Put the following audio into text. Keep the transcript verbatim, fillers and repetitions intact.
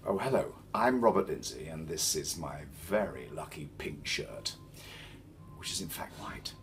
Oh, hello. I'm Robert Lindsay, and this is my very lucky pink shirt, which is in fact white.